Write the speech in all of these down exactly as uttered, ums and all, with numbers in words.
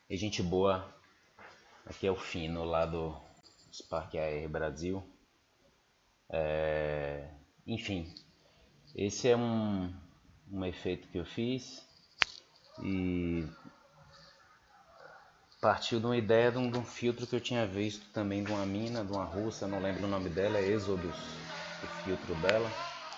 E gente boa, aqui é o Fino, lá do Spark Air Brasil. É, Enfim, esse é um, um efeito que eu fiz e partiu de uma ideia de um, de um filtro que eu tinha visto também de uma mina, de uma russa, não lembro o nome dela, é Exodus, o filtro dela.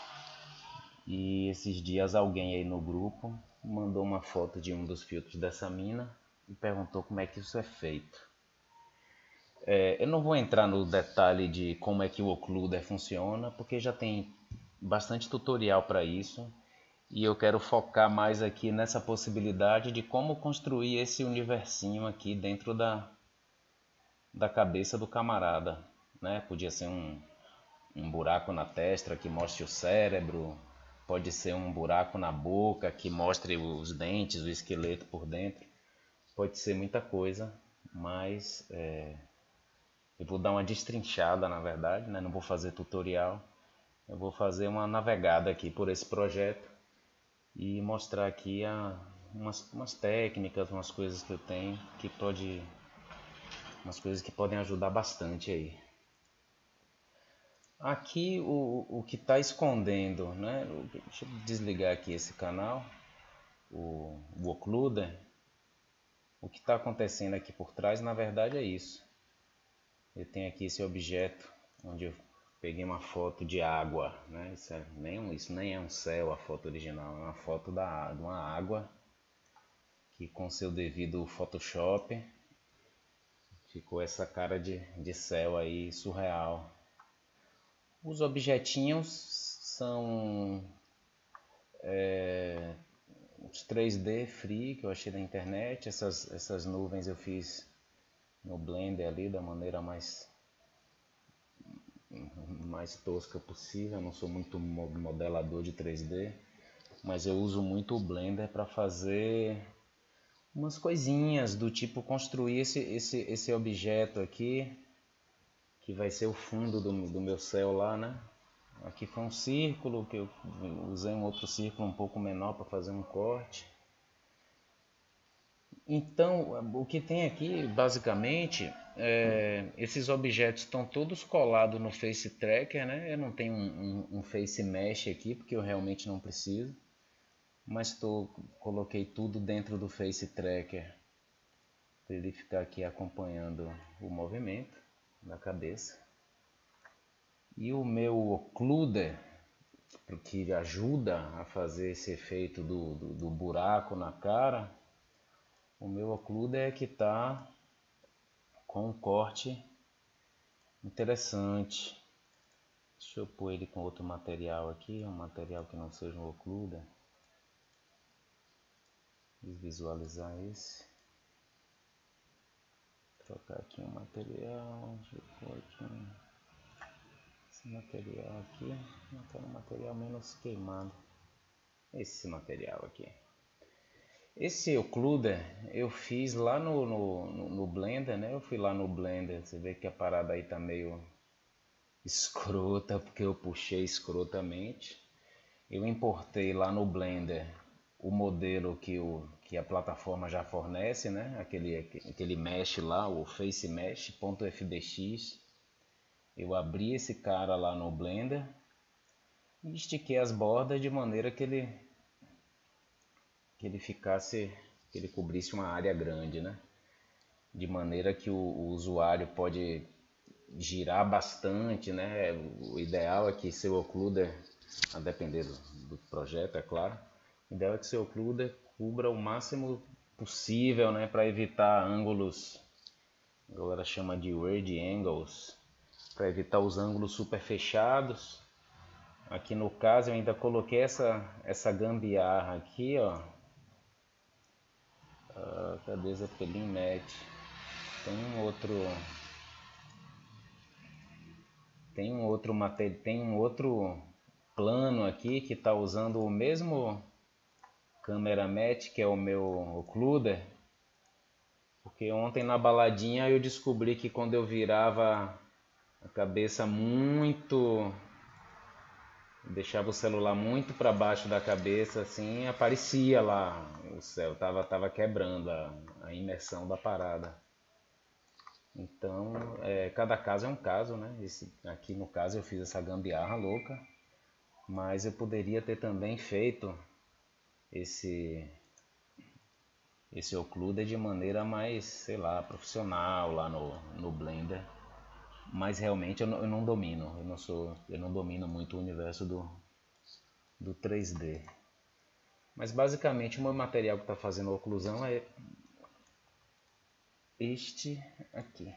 E esses dias alguém aí no grupo mandou uma foto de um dos filtros dessa mina e perguntou como é que isso é feito. É, eu não vou entrar no detalhe de como é que o Occluder funciona, porque já tem bastante tutorial para isso. E eu quero focar mais aqui nessa possibilidade de como construir esse universinho aqui dentro da, da cabeça do camarada, né? Podia ser um, um buraco na testa que mostre o cérebro, pode ser um buraco na boca que mostre os dentes, o esqueleto por dentro. Pode ser muita coisa, mas é, eu vou dar uma destrinchada, na verdade, né? Não vou fazer tutorial. Eu vou fazer uma navegada aqui por esse projeto e mostrar aqui a, umas, umas técnicas, umas coisas que eu tenho que pode, umas coisas que podem ajudar bastante aí. Aqui o, o que está escondendo, né? Deixa eu desligar aqui esse canal, o, o Occluder. O que está acontecendo aqui por trás, na verdade, é isso. Eu tenho aqui esse objeto onde eu peguei uma foto de água, né? Isso, é, nem um, isso nem é um céu, a foto original, é uma foto da, de uma água que com seu devido Photoshop ficou essa cara de, de céu aí surreal. Os objetinhos são é, os três D Free que eu achei na internet. Essas, essas nuvens eu fiz no Blender ali da maneira mais mais tosca possível. Eu não sou muito modelador de três D, mas eu uso muito o Blender para fazer umas coisinhas do tipo construir esse, esse, esse objeto aqui, que vai ser o fundo do, do meu céu lá, né? Aqui foi um círculo, que eu usei um outro círculo um pouco menor para fazer um corte. Então, o que tem aqui, basicamente, é, esses objetos estão todos colados no Face Tracker, né? Eu não tenho um, um, um Face Mesh aqui, porque eu realmente não preciso. Mas tô, coloquei tudo dentro do Face Tracker, para ele ficar aqui acompanhando o movimento da cabeça. E o meu Occluder, que ajuda a fazer esse efeito do, do, do buraco na cara, o meu Occluder é que está com um corte interessante. Deixa eu pôr ele com outro material aqui, um material que não seja um Occluder. Visualizar esse. Trocar aqui um material, deixa eu pôr aqui um, esse material aqui, eu quero um material menos queimado. Esse material aqui. Esse Occluder eu fiz lá no, no, no Blender, né? Eu fui lá no Blender, você vê que a parada aí tá meio escrota, porque eu puxei escrotamente. Eu importei lá no Blender o modelo que, o, que a plataforma já fornece, né? Aquele, aquele mesh lá, o Face Mesh.fdx. Eu abri esse cara lá no Blender e estiquei as bordas de maneira que ele, que ele ficasse, que ele cobrisse uma área grande, né? De maneira que o, o usuário pode girar bastante, né? O ideal é que seu occluder, a depender do, do projeto, é claro, o ideal é que seu occluder cubra o máximo possível, né? Para evitar ângulos, a galera chama de weird angles, para evitar os ângulos super fechados. Aqui no caso eu ainda coloquei essa, essa gambiarra aqui, ó. Ah, cadê Zeppelin Match? Tem um outro, tem um outro material, tem um outro plano aqui que está usando o mesmo câmera match que é o meu occluder, porque ontem na baladinha eu descobri que quando eu virava a cabeça muito deixava o celular muito para baixo da cabeça, assim, aparecia lá o céu, tava, tava quebrando a, a imersão da parada. Então, é, cada caso é um caso, né? Esse, aqui no caso eu fiz essa gambiarra louca, mas eu poderia ter também feito esse esse occluder de maneira mais, sei lá, profissional lá no, no Blender. Mas realmente eu não, eu não domino, eu não sou, eu não domino muito o universo do, do três D. Mas basicamente o meu material que está fazendo a oclusão é este aqui.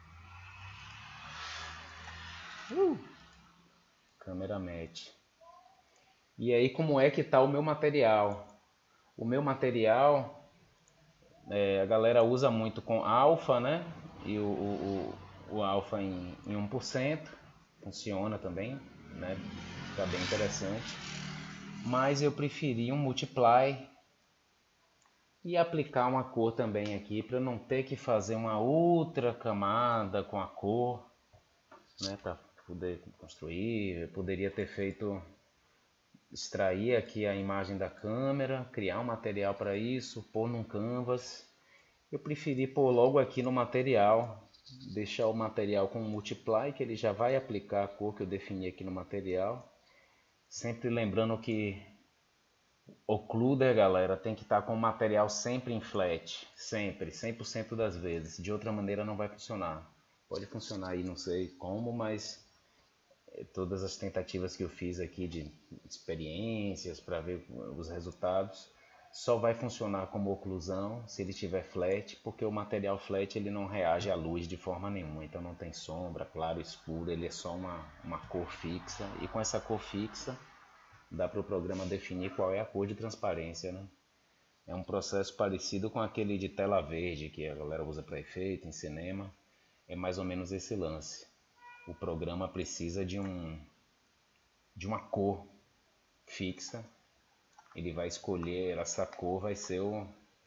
Uh! Câmera match. E aí como é que está o meu material? O meu material, é, a galera usa muito com alfa, né? E o, o, o, o alfa em, em um por cento. Funciona também, né? Fica bem interessante. Mas eu preferi um multiply e aplicar uma cor também aqui para não ter que fazer uma outra camada com a cor, né? Para poder construir. Eu poderia ter feito, extrair aqui a imagem da câmera, criar um material para isso, pôr num canvas. Eu preferi pôr logo aqui no material, deixar o material com multiply, que ele já vai aplicar a cor que eu defini aqui no material. Sempre lembrando que occluder, galera, tem que estar com o material sempre em flat, sempre, cem por cento das vezes. De outra maneira não vai funcionar. Pode funcionar aí, não sei como, mas todas as tentativas que eu fiz aqui de experiências para ver os resultados, só vai funcionar como oclusão se ele tiver flat, porque o material flat ele não reage à luz de forma nenhuma, então não tem sombra, claro, escuro, ele é só uma, uma cor fixa, e com essa cor fixa dá para o programa definir qual é a cor de transparência, né? É um processo parecido com aquele de tela verde que a galera usa para efeito em cinema, é mais ou menos esse lance. O programa precisa de um de uma cor fixa, ele vai escolher, essa cor vai ser o...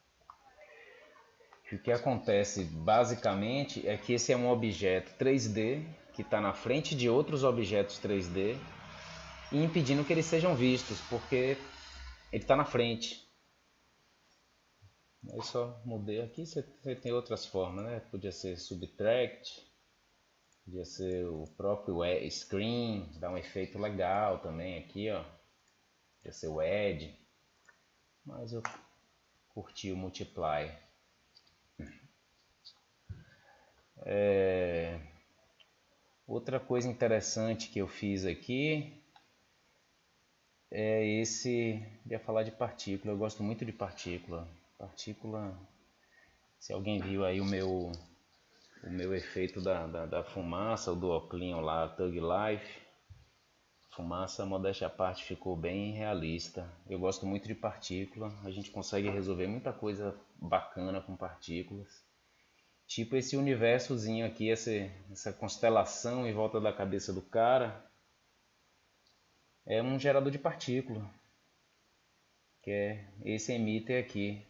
O que acontece basicamente é que esse é um objeto três D que está na frente de outros objetos três D e impedindo que eles sejam vistos, porque ele está na frente. Eu só mudei aqui, você tem outras formas, né? Podia ser subtract, podia ser o próprio screen, dá um efeito legal também aqui, ó. Podia ser o add, mas eu curti o multiply. É... Outra coisa interessante que eu fiz aqui é esse, ia falar de partícula, eu gosto muito de partícula. Partícula, se alguém viu aí o meu, o meu efeito da, da, da fumaça, o do Oclinho lá, Thug Life, fumaça, modéstia à parte, ficou bem realista. Eu gosto muito de partícula, a gente consegue resolver muita coisa bacana com partículas. Tipo esse universozinho aqui, essa, essa constelação em volta da cabeça do cara, é um gerador de partícula, que é esse emitter aqui.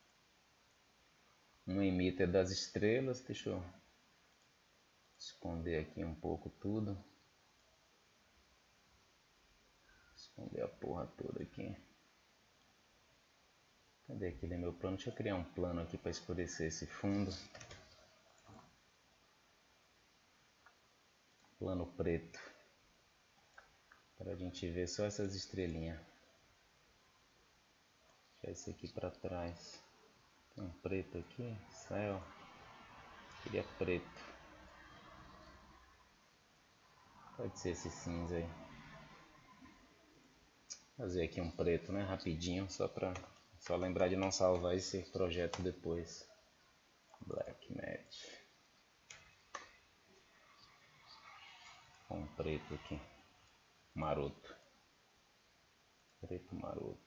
Um emitter das estrelas, deixa eu esconder aqui um pouco tudo. Esconder a porra toda aqui. Cadê aquele meu plano? Deixa eu criar um plano aqui para escurecer esse fundo. Plano preto. Para a gente ver só essas estrelinhas. Deixa esse aqui para trás. Tem um preto aqui, céu. Queria preto. Pode ser esse cinza aí. Fazer aqui um preto, né? Rapidinho, só para só lembrar de não salvar esse projeto depois. Black Match. Um preto aqui. Maroto. Preto maroto.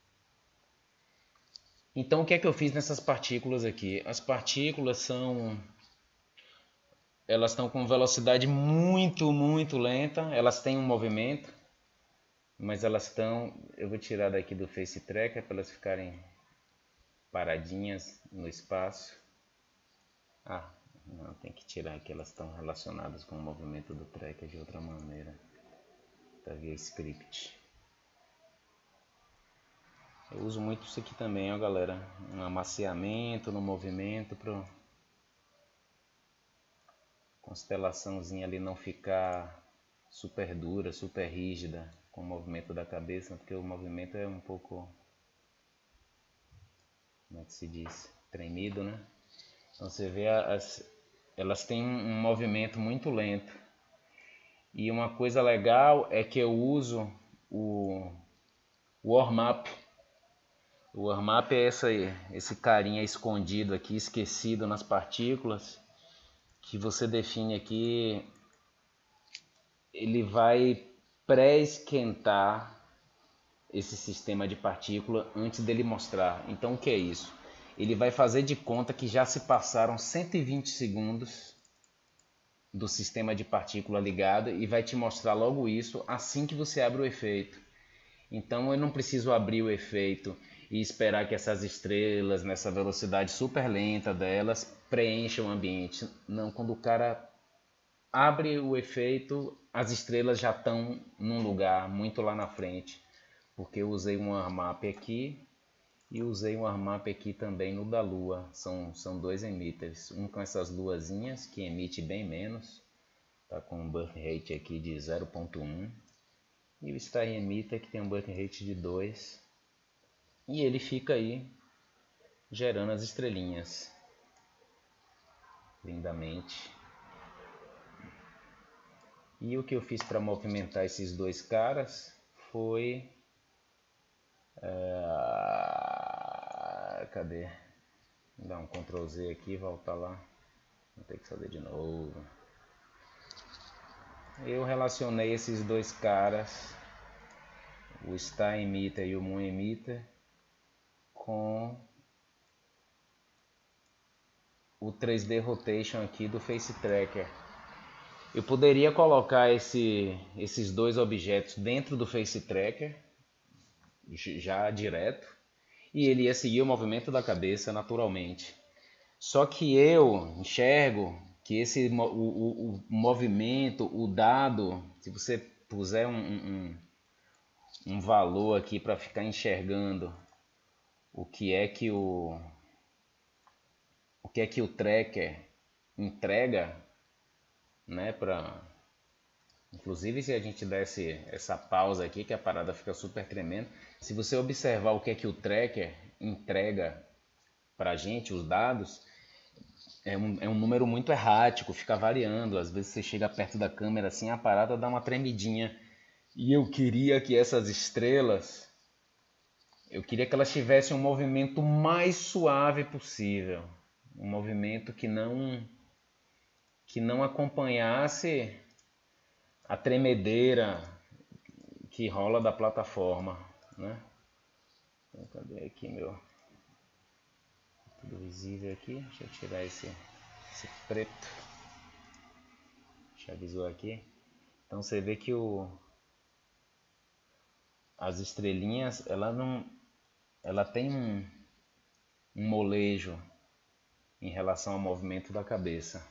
Então o que é que eu fiz nessas partículas aqui? As partículas são... Elas estão com velocidade muito, muito lenta. Elas têm um movimento. Mas elas estão... Eu vou tirar daqui do Face Tracker para elas ficarem paradinhas no espaço. Ah, não, tem que tirar aqui. Elas estão relacionadas com o movimento do tracker de outra maneira. Data via script. Eu uso muito isso aqui também, ó galera. Um amaciamento no movimento para constelaçãozinha ali não ficar super dura, super rígida com o movimento da cabeça, porque o movimento é um pouco, como é que se diz, tremido, né? Então você vê as, elas têm um movimento muito lento. E uma coisa legal é que eu uso o, o warm-up. O warm-up é essa, esse carinha escondido aqui, esquecido nas partículas, que você define aqui. Ele vai pré-esquentar esse sistema de partícula antes dele mostrar. Então o que é isso? Ele vai fazer de conta que já se passaram cento e vinte segundos do sistema de partícula ligado e vai te mostrar logo isso assim que você abre o efeito. Então eu não preciso abrir o efeito e esperar que essas estrelas, nessa velocidade super lenta delas, preencham o ambiente. Não, quando o cara abre o efeito, as estrelas já estão num lugar muito lá na frente. Porque eu usei um warm-up aqui e usei um warm-up aqui também no da Lua. São, são dois emitters. Um com essas luazinhas, que emite bem menos. Tá com um birth rate aqui de zero ponto um. E o Star Emitter que tem um birth rate de dois. E ele fica aí gerando as estrelinhas. Lindamente. E o que eu fiz para movimentar esses dois caras foi... É... Cadê? Vou dar um control Z aqui e voltar lá. Vou ter que fazer de novo. Eu relacionei esses dois caras, o Star Emitter e o Moon Emitter, com o três D Rotation aqui do Face Tracker. Eu poderia colocar esse, esses dois objetos dentro do Face Tracker, já direto, e ele ia seguir o movimento da cabeça naturalmente. Só que eu enxergo que esse, o, o, o movimento, o dado, se você puser um, um, um valor aqui para ficar enxergando o que é que o, o que é que o tracker entrega, né, para... Inclusive, se a gente desse essa pausa aqui, que a parada fica super tremenda, se você observar o que é que o tracker entrega para a gente, os dados, é um, é um número muito errático, fica variando. Às vezes você chega perto da câmera assim, a parada dá uma tremidinha. E eu queria que essas estrelas, eu queria que elas tivessem um movimento mais suave possível. Um movimento que não, que não acompanhasse a tremedeira que rola da plataforma, né? Então, cadê aqui meu... Tudo visível aqui. Deixa eu tirar esse, esse preto. Deixa eu avisar aqui. Então você vê que o, as estrelinhas, ela não, ela tem um, um molejo em relação ao movimento da cabeça.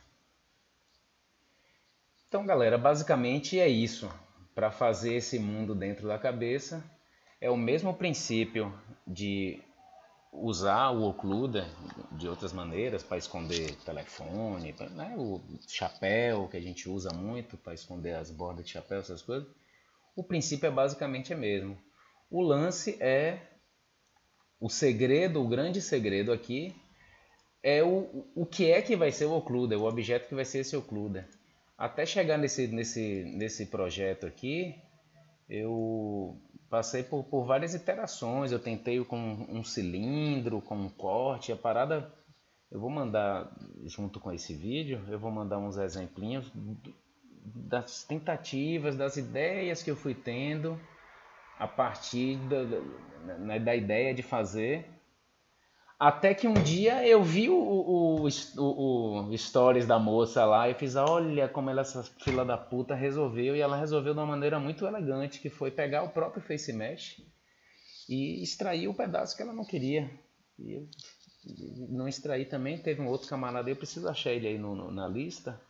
Então, galera, basicamente é isso. Para fazer esse mundo dentro da cabeça, é o mesmo princípio de usar o Occluder de outras maneiras para esconder telefone, né? O chapéu que a gente usa muito para esconder as bordas de chapéu, essas coisas. O princípio é basicamente o mesmo. O lance é o segredo, o grande segredo aqui é o, o que é que vai ser o Occluder, o objeto que vai ser esse Occluder. Até chegar nesse, nesse, nesse projeto aqui, eu passei por, por várias iterações. Eu tentei com um cilindro, com um corte, a parada... Eu vou mandar, junto com esse vídeo, eu vou mandar uns exemplinhos das tentativas, das ideias que eu fui tendo a partir da, da, da ideia de fazer. Até que um dia eu vi o, o, o, o stories da moça lá e fiz, olha como ela, essa fila da puta, resolveu. E ela resolveu de uma maneira muito elegante, que foi pegar o próprio Face Mesh e extrair o pedaço que ela não queria. E eu não extraí também, teve um outro camarada, eu preciso achar ele aí no, no, na lista,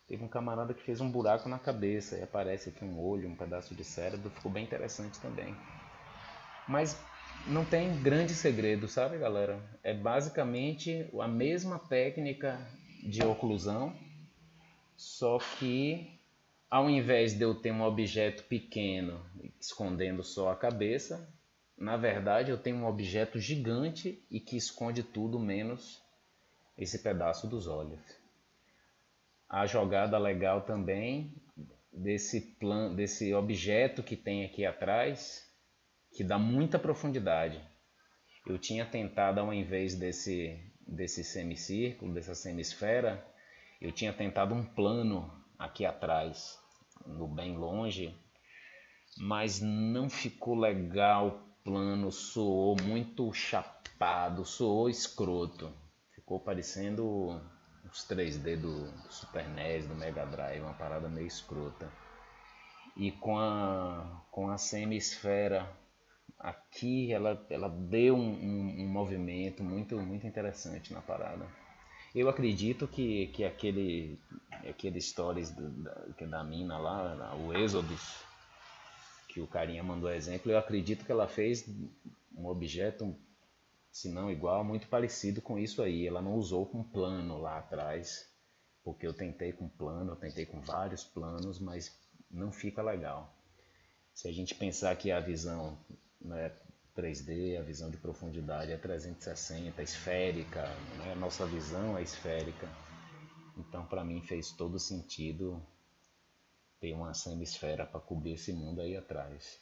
Teve um camarada que fez um buraco na cabeça e aparece aqui um olho, um pedaço de cérebro, ficou bem interessante também. Mas não tem grande segredo, sabe, galera? É basicamente a mesma técnica de oclusão, só que ao invés de eu ter um objeto pequeno escondendo só a cabeça, na verdade eu tenho um objeto gigante e que esconde tudo menos esse pedaço dos olhos. A jogada legal também desse plan, desse objeto que tem aqui atrás, que dá muita profundidade. Eu tinha tentado, ao invés desse, desse semicírculo, dessa semisfera, eu tinha tentado um plano aqui atrás, no bem longe, mas não ficou legal o plano, soou muito chapado, soou escroto. Ficou parecendo os três D do Super N E S, do Mega Drive, uma parada meio escrota. E com a, com a semisfera aqui, ela, ela deu um, um, um movimento muito, muito interessante na parada. Eu acredito que, que aquele, aquele stories do, da, que da mina lá, o Exodus, que o carinha mandou exemplo, eu acredito que ela fez um objeto, se não igual, muito parecido com isso aí. Ela não usou com plano lá atrás, porque eu tentei com plano, eu tentei com vários planos, mas não fica legal. Se a gente pensar que a visão não é três D, a visão de profundidade é trezentos e sessenta, esférica, né? A nossa visão é esférica. Então, para mim, fez todo sentido ter uma semisfera para cobrir esse mundo aí atrás.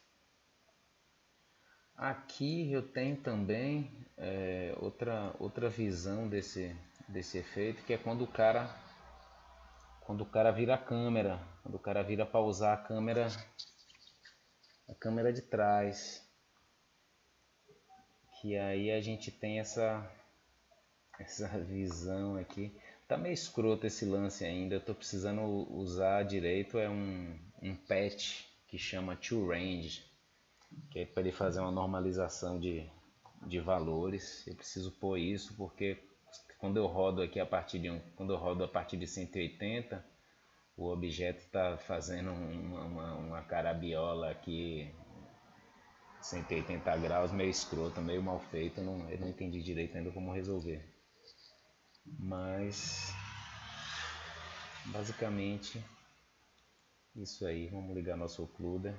Aqui eu tenho também é, outra, outra visão desse, desse efeito, que é quando o cara quando o cara vira a câmera, quando o cara vira para usar a câmera a câmera de trás, que aí a gente tem essa essa visão aqui. Tá meio escroto esse lance ainda, eu tô precisando usar direito, é um, um patch que chama To Range, que é para ele fazer uma normalização de, de valores. Eu preciso pôr isso porque quando eu rodo aqui a partir de um, quando eu rodo a partir de cento e oitenta, o objeto está fazendo uma, uma, uma carabiola aqui cento e oitenta graus, meio escrota, meio mal feita. Eu não, eu não entendi direito ainda como resolver. Mas basicamente isso aí. Vamos ligar nosso occluder.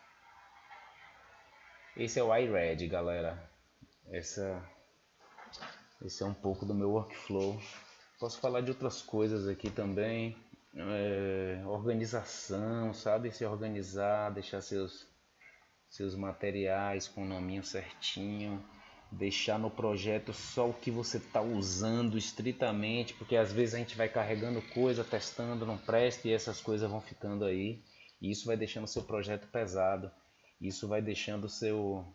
Esse é o iRed, galera. Essa, esse é um pouco do meu workflow. Posso falar de outras coisas aqui também. É, organização, sabe? Se organizar, deixar seus, seus materiais com o nominho certinho. Deixar no projeto só o que você está usando estritamente, porque às vezes a gente vai carregando coisa, testando, não presta e essas coisas vão ficando aí. E isso vai deixando o seu projeto pesado. Isso vai deixando o seu,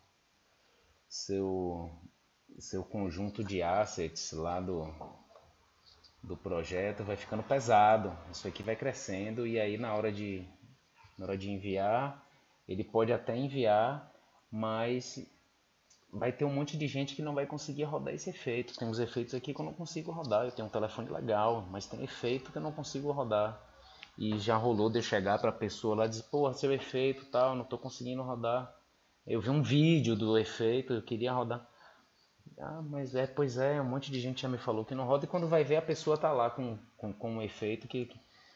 seu, seu conjunto de assets lá do, do projeto vai ficando pesado. Isso aqui vai crescendo e aí na hora de, na hora de enviar, ele pode até enviar, mas vai ter um monte de gente que não vai conseguir rodar esse efeito. Tem uns efeitos aqui que eu não consigo rodar. Eu tenho um telefone legal, mas tem efeito que eu não consigo rodar. E já rolou de eu chegar para a pessoa lá e dizer, pô, seu efeito tal, não estou conseguindo rodar. Eu vi um vídeo do efeito, eu queria rodar. Ah, mas é, pois é, um monte de gente já me falou que não roda. E quando vai ver, a pessoa tá lá com, com, com um efeito que...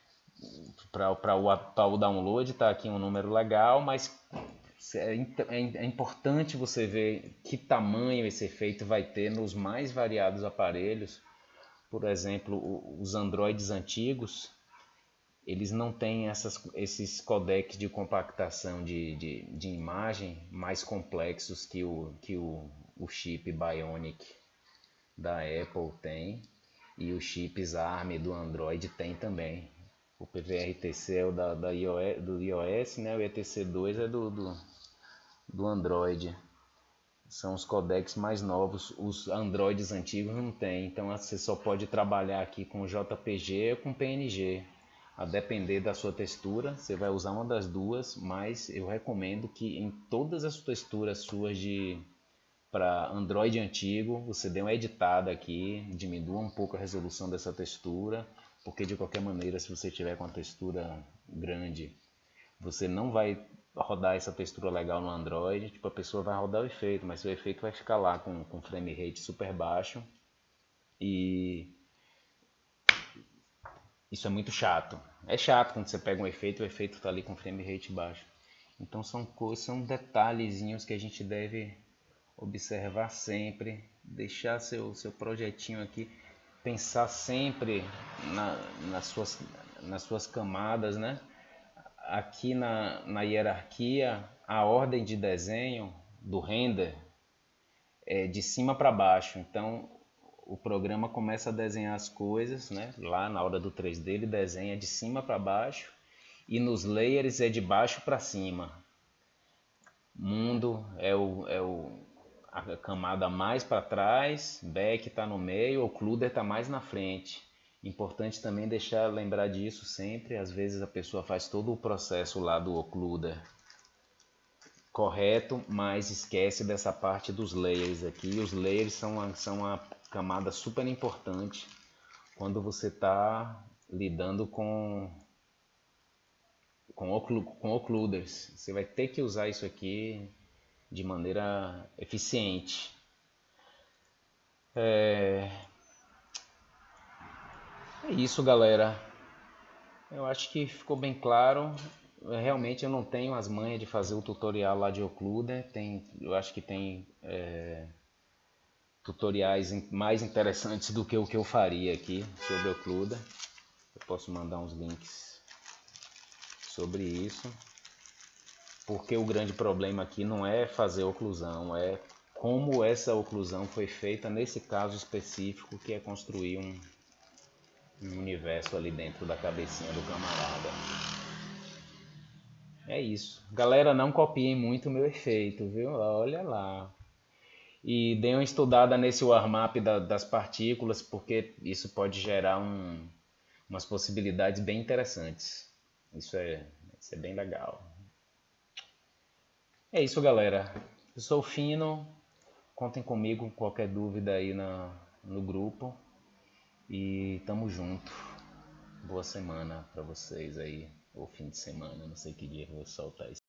Para o, o download tá aqui um número legal, mas é, é, é importante você ver que tamanho esse efeito vai ter nos mais variados aparelhos. Por exemplo, os Androids antigos, eles não têm essas, esses codecs de compactação de, de, de imagem mais complexos que o, que o, o chip Bionic da Apple tem e os chips ARM do Android tem também. O P V R T C é o da, da iOS, do iOS, né? O E T C dois é do, do, do Android. São os codecs mais novos, os Androids antigos não tem, então você só pode trabalhar aqui com J P G ou com P N G. A depender da sua textura, você vai usar uma das duas, mas eu recomendo que em todas as texturas suas de para Android antigo, você dê uma editada aqui, diminua um pouco a resolução dessa textura porque de qualquer maneira, se você tiver com a textura grande, você não vai rodar essa textura legal no Android. Tipo, a pessoa vai rodar o efeito, mas o efeito vai ficar lá com, com frame rate super baixo, e isso é muito chato. É chato quando você pega um efeito e o efeito está ali com frame rate baixo. Então são coisas, são detalhezinhos que a gente deve observar sempre, deixar seu, seu projetinho aqui, pensar sempre na, nas, suas, nas suas camadas, né? Aqui na, na hierarquia, a ordem de desenho do render é de cima para baixo. Então o programa começa a desenhar as coisas, né? Lá na hora do três D ele desenha de cima para baixo, e nos layers é de baixo para cima. Mundo é, o, é o, a camada mais para trás, back está no meio, occluder está mais na frente. Importante também deixar lembrar disso sempre. Às vezes a pessoa faz todo o processo lá do occluder correto, mas esquece dessa parte dos layers aqui. Os layers são uma, são uma camada super importante quando você está lidando com, com, oclu, com occluders. Você vai ter que usar isso aqui de maneira eficiente. É, é isso, galera. Eu acho que ficou bem claro. Realmente eu não tenho as manhas de fazer o tutorial lá de occluder. Tem, eu acho que tem é, tutoriais mais interessantes do que o que eu faria aqui sobre occluder. Eu posso mandar uns links sobre isso. Porque o grande problema aqui não é fazer oclusão, é como essa oclusão foi feita nesse caso específico, que é construir um, um universo ali dentro da cabecinha do camarada. É isso. Galera, não copiem muito o meu efeito, viu? Olha lá. E deem uma estudada nesse warm-up da, das partículas, porque isso pode gerar um, umas possibilidades bem interessantes. Isso é, isso é bem legal. É isso, galera. Eu sou o Fino. Contem comigo, qualquer dúvida aí na, no grupo. E tamo junto. Boa semana para vocês aí. Ou fim de semana, não sei que dia eu vou soltar isso.